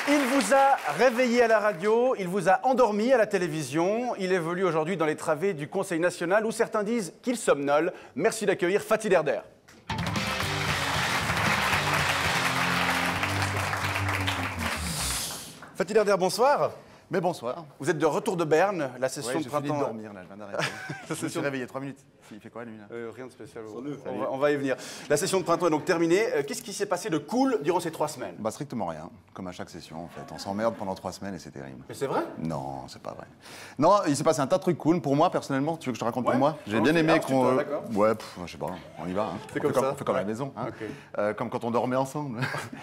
Il vous a réveillé à la radio, il vous a endormi à la télévision. Il évolue aujourd'hui dans les travées du Conseil national où certains disent qu'il somnole. Merci d'accueillir Fatih Derder. Fatih Derder, bonsoir. Mais bonsoir. Vous êtes de retour de Berne, la session de printemps. Je viens de dormir, là, je viens d'arrêter. Je me suis réveillé 3 minutes. Il fait quoi, lui, là? Rien de spécial. On va y venir. La session de printemps est donc terminée. Qu'est-ce qui s'est passé de cool durant ces 3 semaines? Bah, strictement rien, comme à chaque session, en fait. On s'emmerde pendant 3 semaines et c'est terrible. Mais c'est vrai? Non, c'est pas vrai. Non, il s'est passé un tas de trucs cool. Pour moi, personnellement, tu veux que je te raconte pour moi? J'ai bien aimé qu'on... Ouais, je sais pas, on y va. Hein. C'est comme ça. On fait comme à la maison. Hein. Okay. Comme quand on dormait ensemble.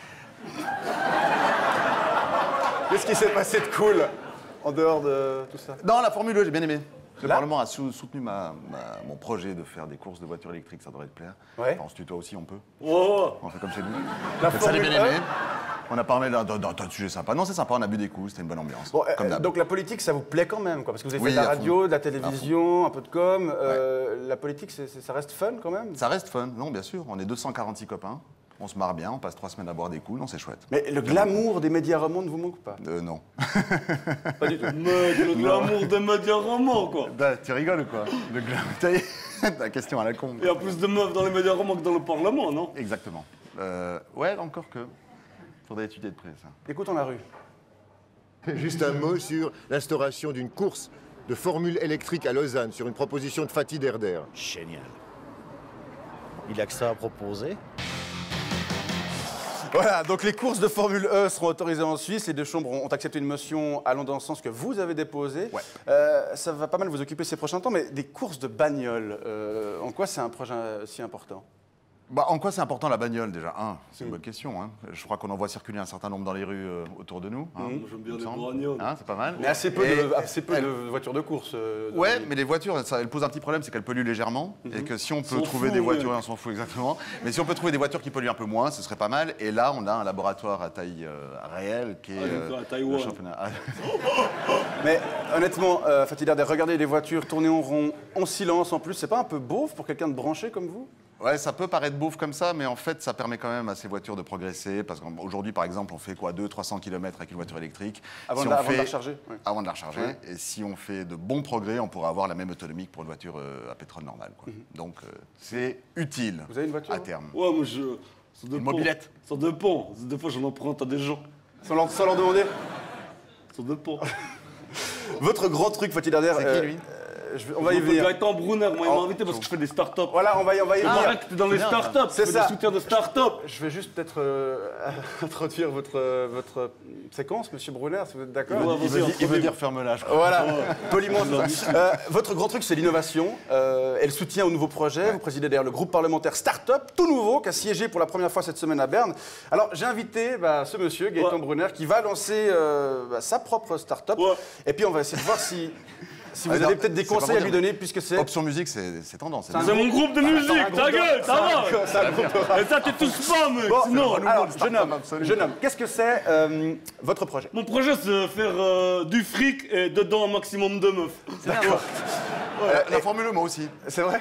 Qu'est-ce qui s'est passé de cool en dehors de tout ça? Non, la Formule E, j'ai bien aimé. Le Parlement a soutenu mon projet de faire des courses de voitures électriques, ça devrait te plaire. Ouais. Enfin, on se tutoie aussi, on peut. Oh. On fait comme chez nous. Ça, j'ai bien aimé. On a parlé d'un sujet sympa. Non, c'est sympa, on a bu des coups, c'était une bonne ambiance. Bon, donc la politique, ça vous plaît quand même, quoi? Parce que vous avez fait de la radio, de la télévision, un peu de com. La politique, ça reste fun quand même? Ça reste fun, non, bien sûr. On est 246 copains. On se marre bien, on passe 3 semaines à boire des coups, non, c'est chouette. Mais le glamour des médias romans ne vous manque pas? Non. Pas du tout. Mec, le glamour des médias romans, quoi. Bah, tu rigoles ou quoi? Le glamour, ta question à la con. Il y a plus de meufs dans les médias romans que dans le Parlement, non? Exactement. Ouais, encore que. Faudrait étudier de près, ça. Écoutons la rue. Juste un mot sur l'instauration d'une course de formule électrique à Lausanne, sur une proposition de Fatih Derder. Génial. Il a que ça à proposer. Voilà, donc les courses de Formule E seront autorisées en Suisse. Les deux chambres ont accepté une motion allant dans le sens que vous avez déposé. Ouais. Ça va pas mal vous occuper ces prochains temps, mais des courses de bagnole, en quoi c'est un projet si important? Bah, en quoi c'est important la bagnole déjà? C'est une bonne question. Hein. Je crois qu'on en voit circuler un certain nombre dans les rues autour de nous. Hein, moi j'aime bien les bagnoles. Hein, c'est pas mal. Mais assez peu de voitures de course. Ouais, mais les voitures, elles posent un petit problème, c'est qu'elles polluent légèrement. Et que si on peut trouver des voitures, on s'en fout exactement. Mais si on peut trouver des voitures qui polluent un peu moins, ce serait pas mal. Et là, on a un laboratoire à taille réelle qui est à Taïwan. le championnat. Mais honnêtement, Fatih Derder, regardez les voitures tourner en rond, en silence en plus, c'est pas un peu beauf pour quelqu'un de branché comme vous? Ouais, ça peut paraître beauf comme ça, mais en fait, ça permet quand même à ces voitures de progresser. Parce qu'aujourd'hui, par exemple, on fait quoi, 200-300 km avec une voiture électrique. Avant de la recharger? Oui. Avant de la recharger. Ouais. Et si on fait de bons progrès, on pourra avoir la même autonomie que pour une voiture à pétrole normale. Quoi. Donc, c'est utile. Vous avez une voiture à terme? Ouais, moi une mobilette? Ça dépend. Des fois, j'en emprunte à des gens. Sans leur demander? Ça dépend. Votre grand truc, Fatih Derder. C'est qui, lui? On va y venir. Gaëtan Brunner, moi, il m'a invité parce que je fais des startups. Voilà, on va y venir. Que t'es dans les startups. C'est ça. Des soutiens de startups. Je vais juste peut-être introduire votre séquence, monsieur Brunner, si vous êtes d'accord. Il veut dire ferme-la, je crois. Voilà, poliment. Votre grand truc, c'est l'innovation et le soutien aux nouveaux projets. Vous présidez d'ailleurs le groupe parlementaire Startup, tout nouveau, qui a siégé pour la première fois cette semaine à Berne. Alors, j'ai invité ce monsieur, Gaëtan Brunner, qui va lancer sa propre startup. Et puis, on va essayer de voir si vous avez peut-être des conseils à lui donner, puisque c'est... Option Musique, c'est tendance. C'est mon groupe de musique, ta gueule, ça va. Et ça, t'es tous pas, mec. Sinon, alors, jeune homme, qu'est-ce que c'est votre projet? Mon projet, c'est faire du fric et dedans un maximum de meufs. D'accord. La Formule 1, moi aussi. C'est vrai?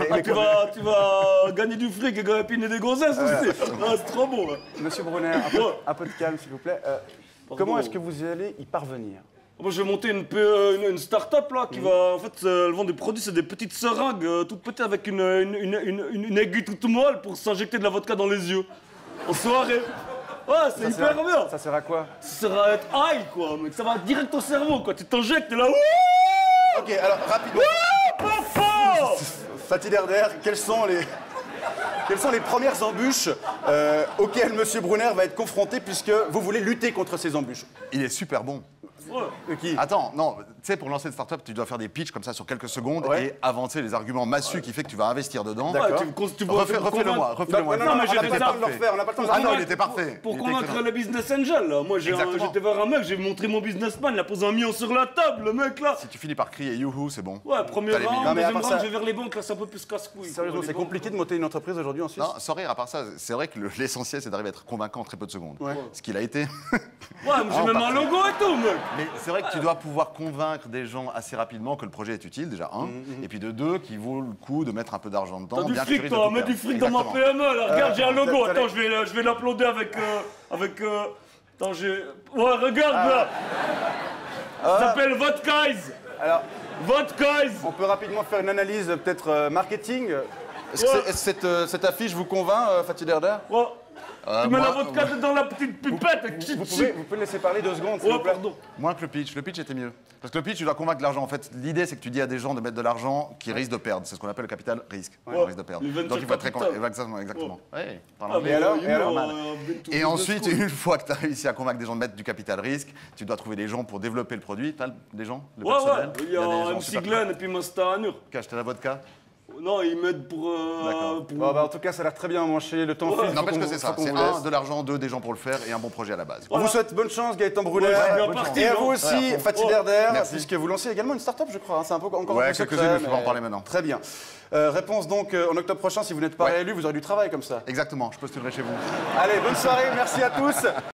Tu vas gagner du fric et gagner des gonzesses aussi. C'est trop beau. Monsieur Brunner, un peu de calme, s'il vous plaît. Comment est-ce que vous allez y parvenir? Moi, je vais monter une start-up là qui va. En fait, elle vend des produits, c'est des petites seringues toutes petites avec une aiguille toute molle pour s'injecter de la vodka dans les yeux. En soirée. Ouais, c'est hyper bien. Ça sert à quoi? Ça sert à être high, quoi, mec. Ça va direct au cerveau, quoi. Tu t'injectes, t'es là. Wouh! Ok, alors rapidement. Fatih Derder, quelles sont les premières embûches auxquelles monsieur Brunner va être confronté puisque vous voulez lutter contre ces embûches? Il est super bon. Qui? Attends, non, tu sais, pour lancer une start-up, tu dois faire des pitchs comme ça sur quelques secondes et avancer les arguments massus qui fait que tu vas investir dedans. D'accord. Refais-le moi. Non, mais j'ai pas le temps de le refaire, on n'a pas le temps de le Ah non, il était parfait. Pour convaincre les business angels, là. Moi, j'étais vers un mec, j'ai montré mon businessman, il a posé 1 million sur la table, le mec, là. Si tu finis par crier youhou, c'est bon. Ouais, premier round, non, mais deuxième round, ça... je vais vers les banques, là, c'est un peu plus casse-couille. Sérieusement, c'est compliqué de monter une entreprise aujourd'hui en Suisse? Non, sans rire, à part ça, c'est vrai que l'essentiel, c'est d'arriver à être convaincant en très peu de secondes. Ce qu'il a été. Ouais, mais j'ai même un logo et tout, mec. Mais c'est vrai que tu dois pouvoir convaincre des gens assez rapidement que le projet est utile, déjà, et puis de deux, qu'il vaut le coup de mettre un peu d'argent dedans. T'as du fric, toi, mets du fric dans ma PME, là. Regarde, j'ai un logo. Attends, je vais l'uploader avec Attends, j'ai... Ouais, regarde là. Ça s'appelle Vodkai's. Alors, Vodkai's. on peut rapidement faire une analyse peut-être marketing. Est-ce que cette affiche vous convainc, Fatih Derder? Ouais. Tu mets moi- la vodka dans la petite pipette. Vous pouvez me laisser parler 2 secondes, s'il Oh, vous plaît? pardon. Moins que le pitch. Le pitch était mieux. Parce que le pitch, tu dois convaincre de l'argent. En fait, l'idée, c'est que tu dis à des gens de mettre de l'argent qui risquent de perdre. C'est ce qu'on appelle le capital risque. On risque de perdre. Le venture Donc il faut être très capital. Exactement. exactement. Ouais, parle Ah, anglais. mais alors, you et alors, know, Et ensuite, une fois que tu as réussi à convaincre des gens de mettre du capital risque, tu dois trouver des gens pour développer le produit. Tu as des gens, le Ouais, personnel. ouais. Il y a des gens MC super Glenn et puis Mastanur. qui achètent la vodka. Non, ils m'aident pour... D'accord. Bon, bah, en tout cas, ça a l'air très bien manché. Le temps file. N'empêche que c'est ça. C'est vous un, laisse. de l'argent, deux, des gens pour le faire et un bon projet à la base. On vous souhaite bonne chance, Gaëtan Brûler. Ouais, c'est bien parti, Et à non vous aussi, Ouais, Fatih Oh, Derder, merci. puisque vous lancez également une start-up, je crois. Hein. C'est un peu encore Ouais, un peu quelques-unes, secret, mais je peux pas en parler maintenant. Très bien. Réponse donc en octobre prochain, si vous n'êtes pas Ouais. réélu, vous aurez du travail comme ça. Exactement, je postulerai chez vous. Allez, bonne soirée, merci à tous.